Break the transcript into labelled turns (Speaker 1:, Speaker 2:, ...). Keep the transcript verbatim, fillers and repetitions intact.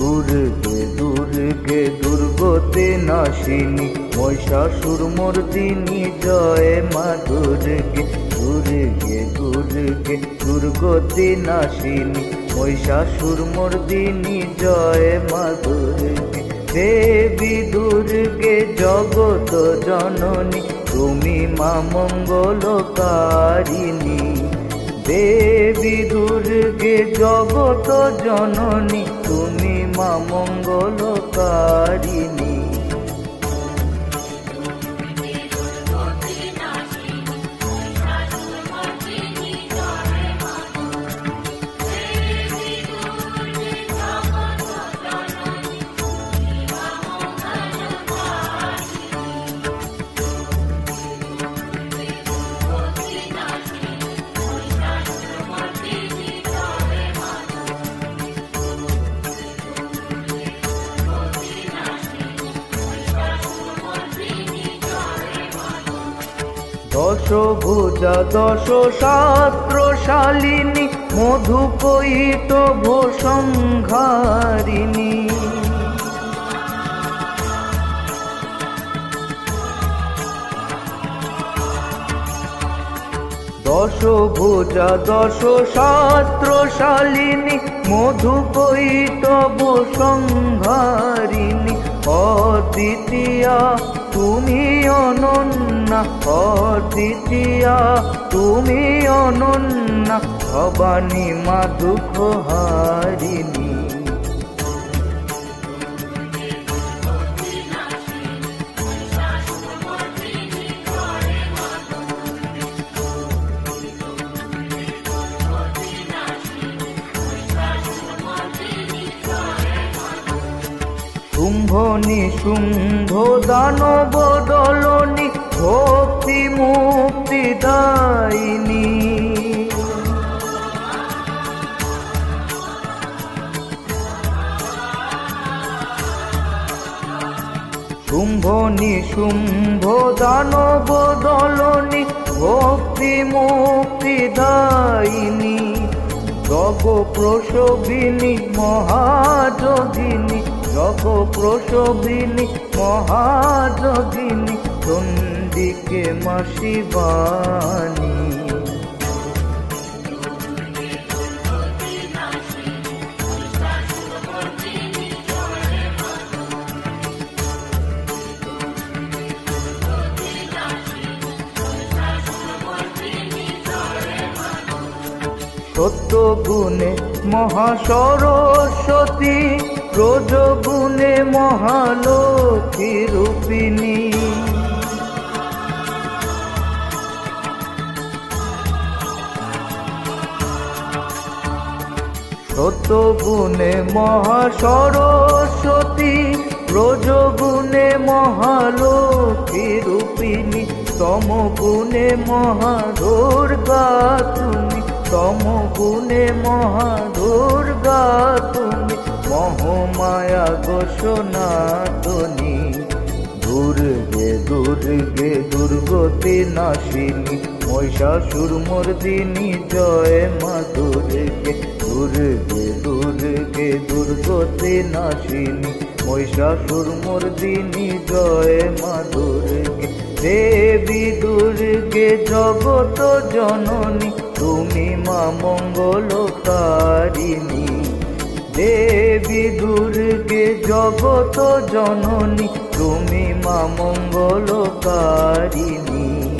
Speaker 1: দুর্গে দুর্গে দুর্গতি নাশিনী মহিষাসুর মর্দিনী জয় মা দুর্গে। দুর্গে দুর্গে দুর্গতি নাশিনী মহিষাসুর মর্দিনী জয় মা দুর্গে। দেবী দুর্গে জগত জননী তুমি মা মঙ্গলকারিণী। দেবী দুর্গে জগত জননী তুমি মা মঙ্গলকারিণী। দশভুজা দশ শাস্ত্রশালিনী মধুকৈটভ সংহারিণী। দশভুজা দশ শাস্ত্রশালিনী মধুকৈটভ সংহারিণী। অদ্বিতীয়া তুমি অনন্যা, অদ্বিতীয়া তুমি অনন্যা, ভবানী মা দুঃখ হারিণী। শুম্ভ নিশুম্ভ দানব দলনী ভক্তি মুক্তি দায়িনী। শুম্ভ নিশুম্ভ দানব দলনী ভক্তি মুক্তি দায়িনী। জগ প্রসবিনী মহাযোগিনী, জগ প্রসবিনী মহাযোগিনী, চণ্ডিকে মা শিবানী। সত্য গুণে মহাসরস্বতী, রজগুণে মহালক্ষ্মী রূপিণী। সত্যগুণে মহাসরস্বতী, রজগুণে মহালক্ষ্মী রূপিণী। তমগুণে মহাদুর্গা তুমি, তমগুণে মহাদুর্গা তুমি, মহামায়া গো সনাতনী। দুর্গে দুর্গে দুর্গতি নাশিনী মহিষাসুর মর্দিনী জয় মা দুর্গে। দুর্গে দুর্গে দুর্গতি নাশিনী মহিষাসুর মর্দিনী জয় মা দুর্গে। দেবী দুর্গে জগত জননী তুমি মা মঙ্গলকারিণী। দেবী দুর্গে জগত জননী তুমি মা মঙ্গলকারিণী।